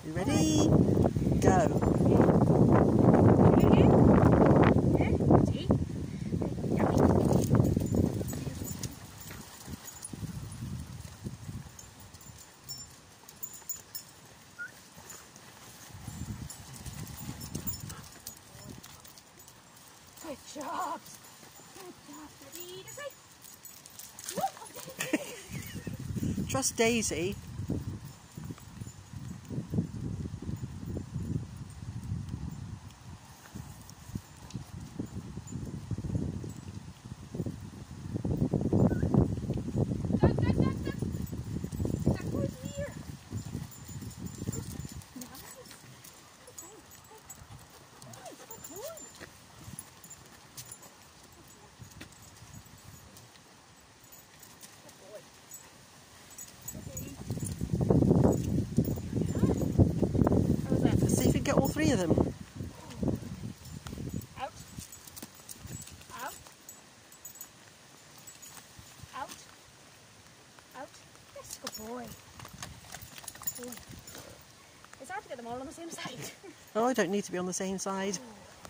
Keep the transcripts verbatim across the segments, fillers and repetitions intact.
You ready? Go. Good job. Good job, Daddy. This way. Trust Daisy. Go, go, go, go. That goes here. Nice. Good boy. Let's see if we get all three of them. Out. Out. Out. Out. Yes, good boy. Ooh. It's hard to get them all on the same side. Oh, I don't need to be on the same side.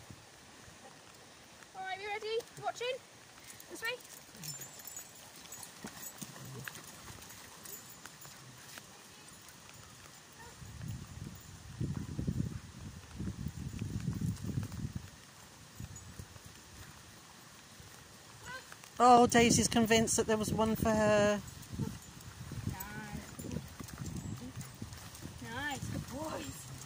Alright, you ready? You watching? This way? Oh, Daisy's convinced that there was one for her. Nice. Nice, good boys.